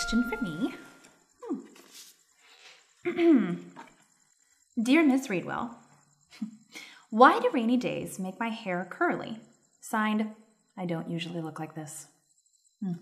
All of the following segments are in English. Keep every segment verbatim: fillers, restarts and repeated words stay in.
question for me. Hmm. Dear Miss Reedwell, why do rainy days make my hair curly? Signed, I don't usually look like this. Hmm.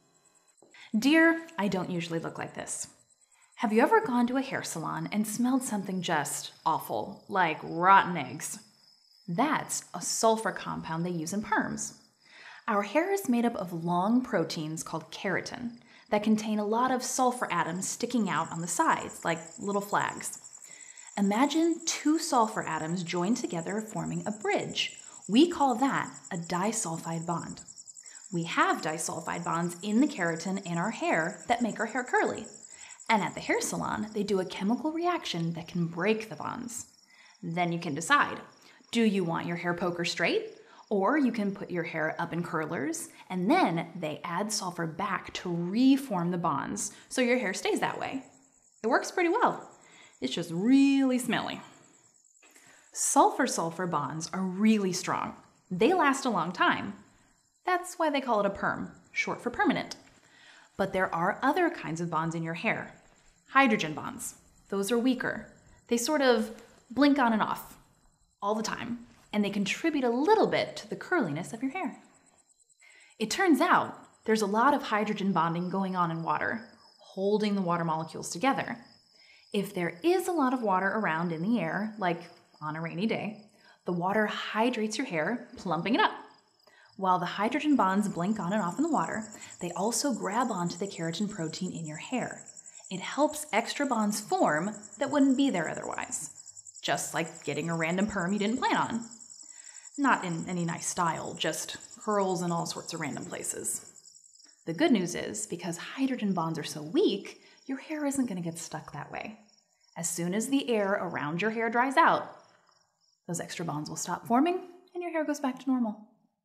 Dear, I don't usually look like this. Have you ever gone to a hair salon and smelled something just awful, like rotten eggs? That's a sulfur compound they use in perms. Our hair is made up of long proteins called keratin that contain a lot of sulfur atoms sticking out on the sides, like little flags. Imagine two sulfur atoms joined together forming a bridge. We call that a disulfide bond. We have disulfide bonds in the keratin in our hair that make our hair curly. And at the hair salon, they do a chemical reaction that can break the bonds. Then you can decide, do you want your hair poker straight? Or you can put your hair up in curlers, and then they add sulfur back to reform the bonds so your hair stays that way. It works pretty well. It's just really smelly. Sulfur-sulfur bonds are really strong. They last a long time. That's why they call it a perm, short for permanent. But there are other kinds of bonds in your hair. Hydrogen bonds. Those are weaker. They sort of blink on and off all the time, and they contribute a little bit to the curliness of your hair. It turns out there's a lot of hydrogen bonding going on in water, holding the water molecules together. If there is a lot of water around in the air, like on a rainy day, the water hydrates your hair, plumping it up. While the hydrogen bonds blink on and off in the water, they also grab onto the keratin protein in your hair. It helps extra bonds form that wouldn't be there otherwise. Just like getting a random perm you didn't plan on. Not in any nice style, just curls in all sorts of random places. The good news is, because hydrogen bonds are so weak, your hair isn't going to get stuck that way. As soon as the air around your hair dries out, those extra bonds will stop forming and your hair goes back to normal.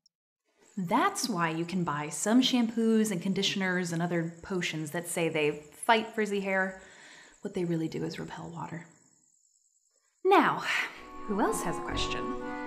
That's why you can buy some shampoos and conditioners and other potions that say they fight frizzy hair. What they really do is repel water. Now, who else has a question?